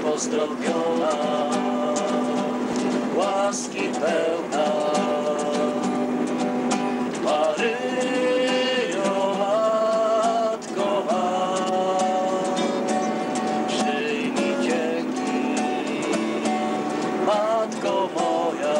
pozdrowiona, łaski pełna. Maryjo, Matko ma, przyjmij dzięki, Matko moja,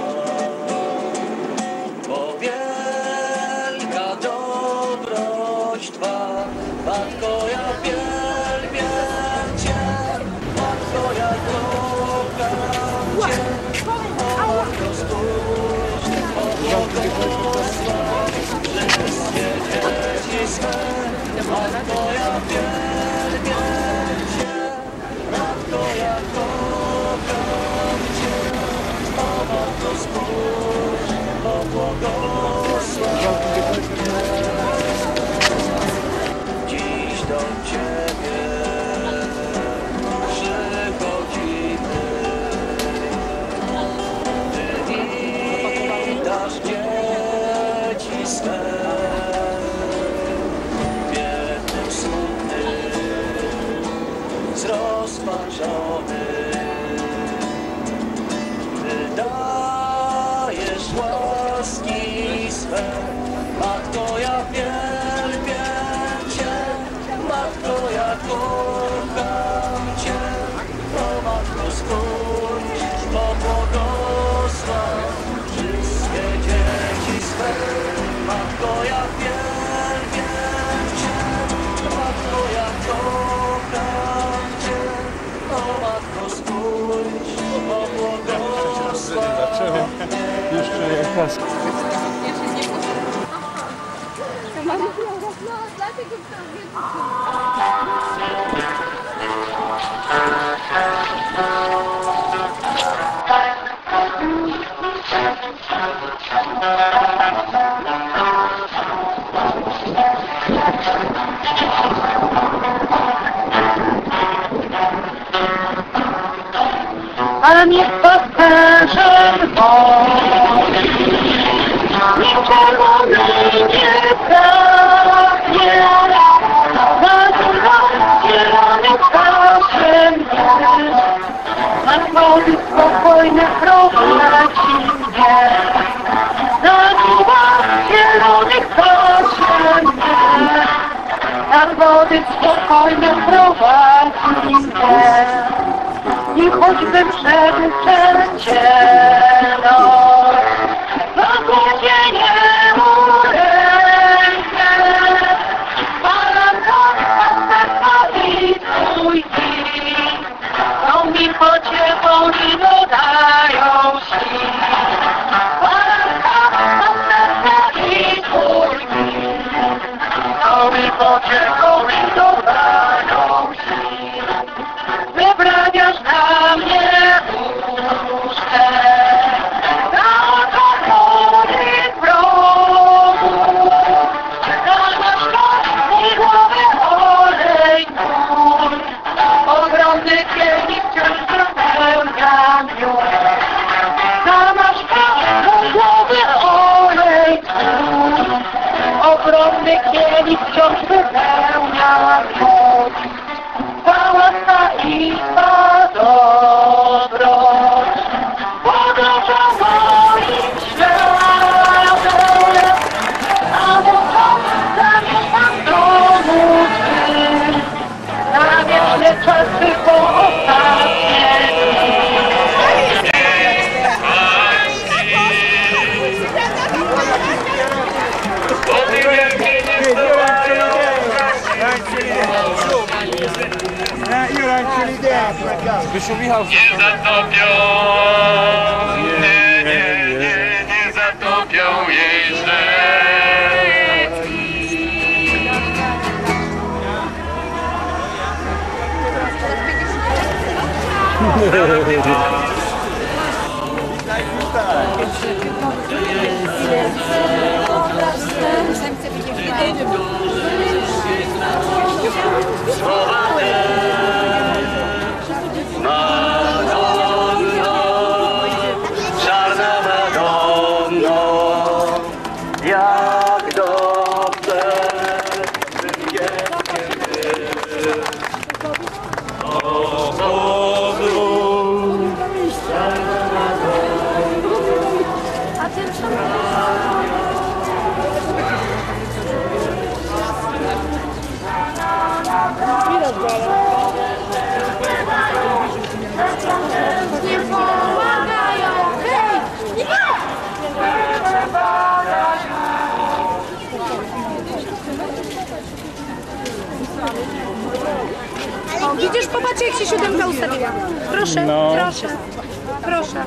bo wielka dobroć Twa, Matko, ja wielbię Cię, Matko, ja kocham Cię, o Matko, spójrz, o błogosław wszystkie dzieci swe, Matko, ja wielbię Cię, Matko, ja kocham Cię, o Matko, spójrz, o błogosław. Dziś do Ciebie przychodzimy, Ty witasz dzieci swe, biedny, smutny, zrozpaczony. Ty dajesz łaski swe, Matko, ja wielbię Cię, Matko, ja kocham Cię, o Matko, spójrz, o błogosław wszystkie dzieci swe, Matko, ja wielbię Cię, Matko, ja kocham Cię, o Matko, spójrz, o błogosław mnie. Już czuję kask. Dlatego ale niech pasterzem woli, niech czerwony nie pragnie, na górę zielonych czasem jest, nad wody spokojne prowadzi mnie, na górę zielonych czasem jest, nad wody spokojne prowadzi mnie. I choćbym szedł przecięło, na głowie nie mu rękę, Pana serca i Twój dni, to mi pociechą i dodają sił. Pana serca i Twój dni, to mi pociechą i dodają sił. Wybraniasz na mnie puste, na oczarzonych wrogów, dasz na głowy olej mój, ogromny kielich wciąż wypełnia miód. Dasz na głowy olej mój, ogromny kielich wciąż wypełnia miód. Łaska i Twa dobroć podróża moim światem, a wówczas zamieszkam w domu Twym, na wieczne czasy po ostatnie Zbysiu Michał. Nie zatopią, nie zatopią jej rzeki. Słowa Madonno, czarna Madonno, jak dobrze tym dzieckiem był. widzisz, popatrz jak się siódemka ustawiła. Proszę, No. proszę, proszę.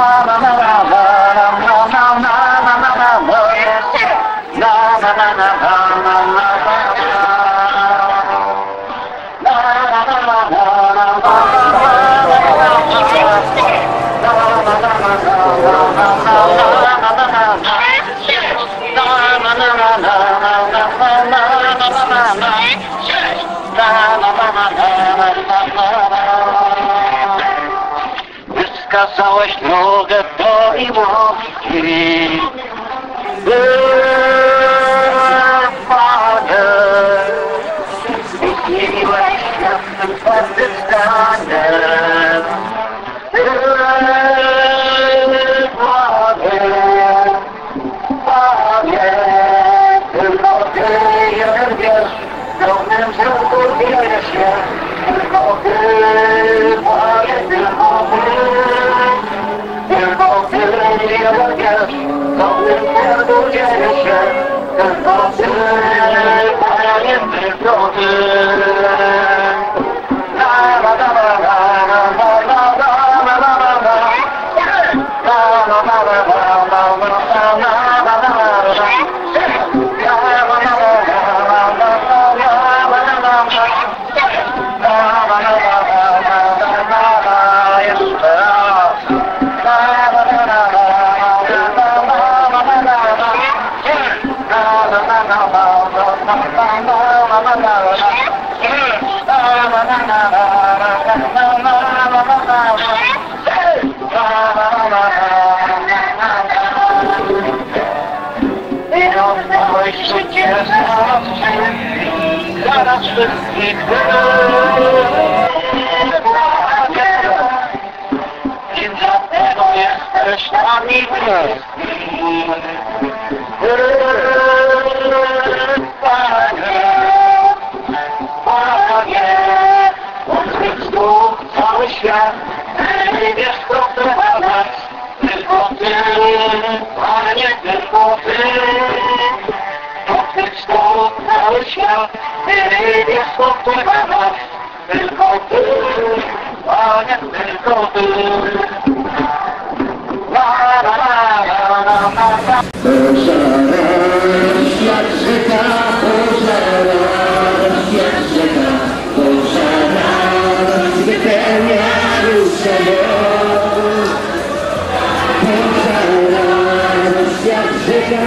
Wskazałeś drogę do Iwonki. Panie, zmieniłeś świat tym twardym zdaniem. Panie, tylko Ty jeden wiesz, pełnym wzroku wiele się. Tylko Ty, Panie, tylko Ty. Tylko Ty jeden wiesz, pełnym sercu dzieje się. Tylko Ty, Panie, tylko Ty. La la la la la la la la la la la la la. La la la la la la la la la la la. Zaraz wszystkich i dlatego jesteś nami bliski. Panie, Panie, od swych stóp cały świat, Ty wiesz co trzeba dać, tylko Ty, Panie, tylko Ty. Od swych stóp cały świat, Ty wiesz co trzeba dać, tylko Ty, Panie, tylko Ty. La la la la la la la. Jak rzeka, jak rzeka, wypełnia duszę moc. Jak rzeka,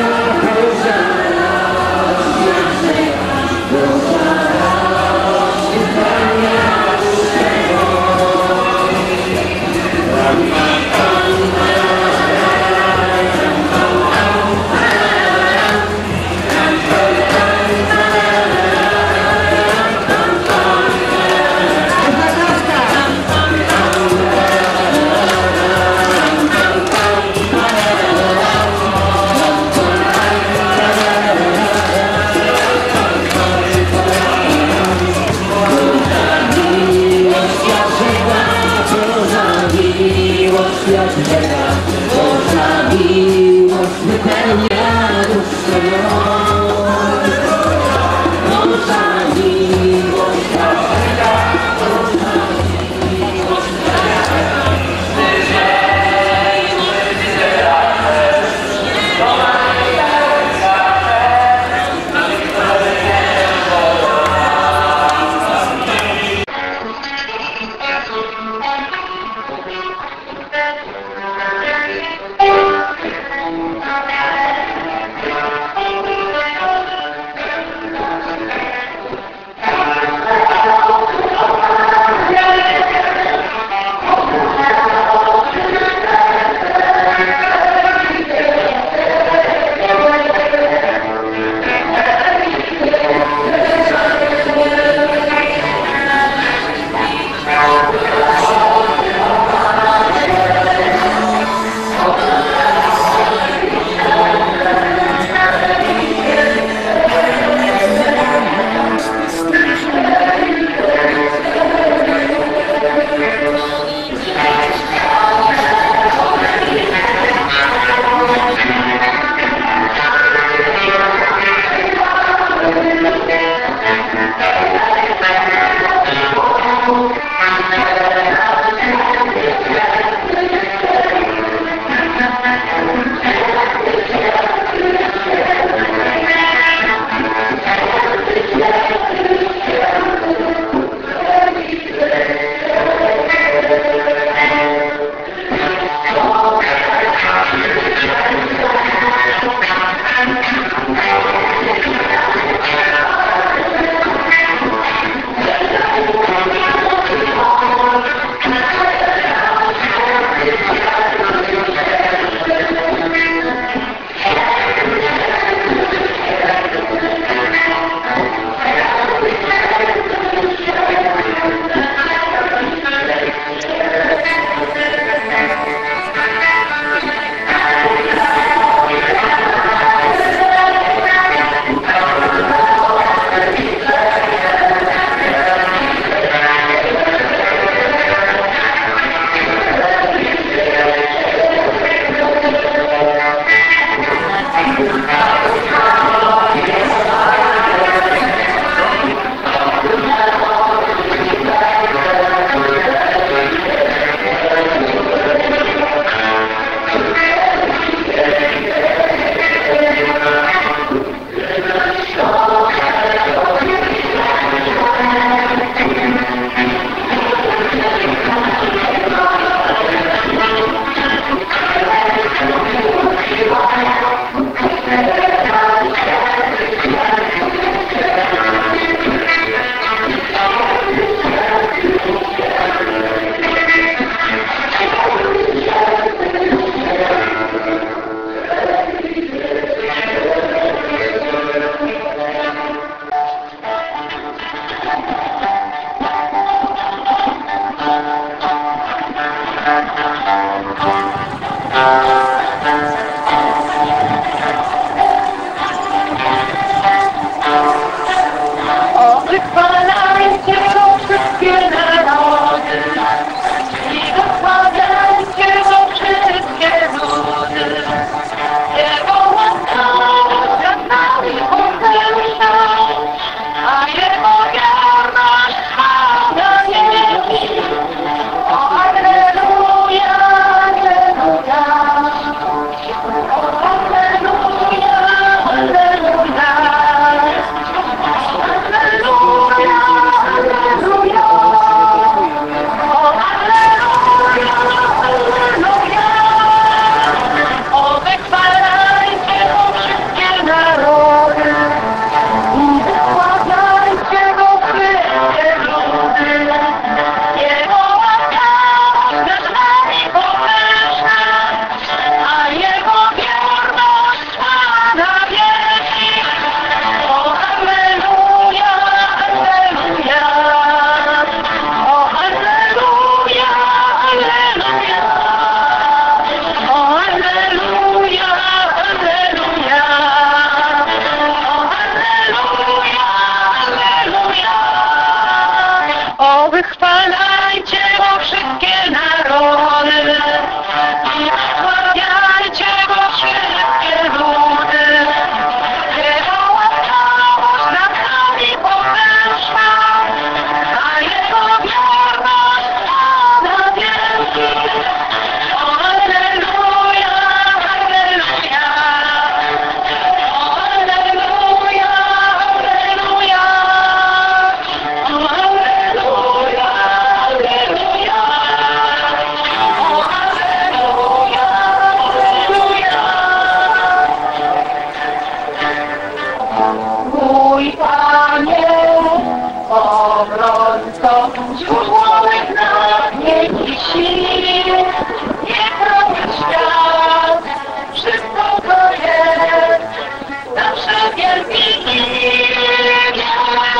sił, nie chroni świat, wszystko to jest nasze wielkie imię.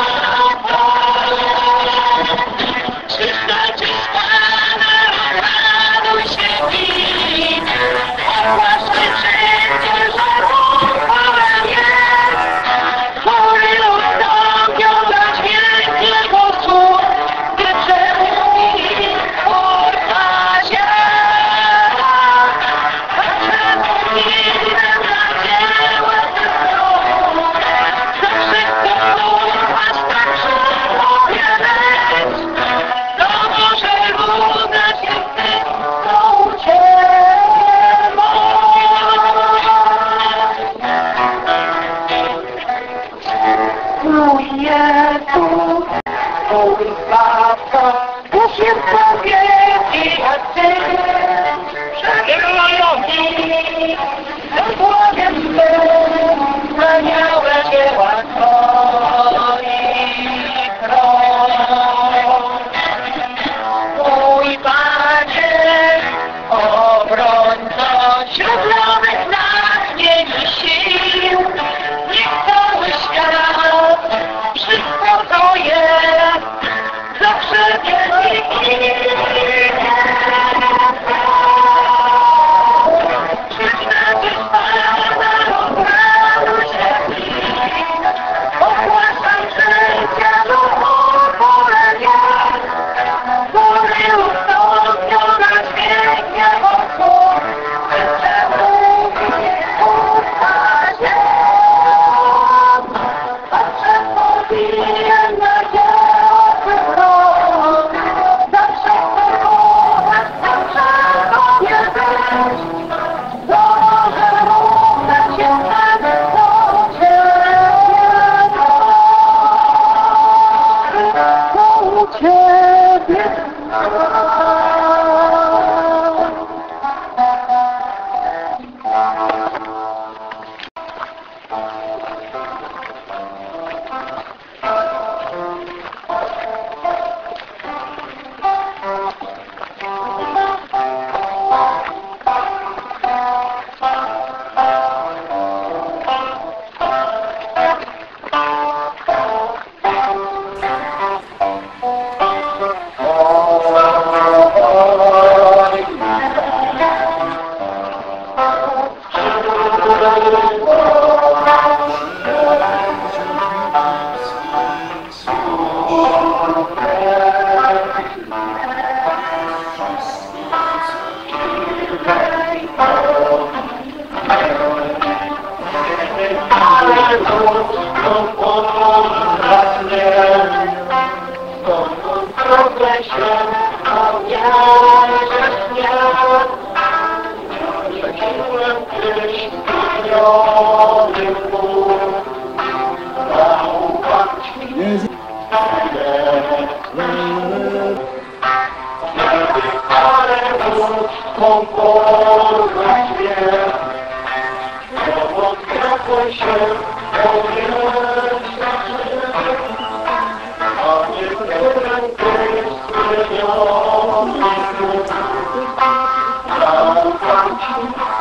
Czysta, czysta, raduj się i ogłaszaj wszędzie, że uchwałem jest, który ustąpią dla wielkiego cud, gdy przemówi Twórca ziemia. A przemówi nam na dzieła Twoje, za wszystko aż tak żałuję być. To może udać się tylko uciekło. Mój Jezus, mój Zbawca, już jest wielki jak Ty. Przegrywający, błogosławię wspaniałe dzieła Twoich rąk. Mój Panie, obrońco śródlowych nas mieli sił, niech cały świat, wszystko to jest, zawsze wielki imię. Czysta, czysta, raduj się i ogłaszam życie duchu polenia. Który ustąpią na dźwiękie wokół, przemówi Twórca ziemia. Zawsze powinien na dzieła Twych rąk, zawsze kochać, zawsze Tobie być. To może równać się nam do Ciebie. Thank you.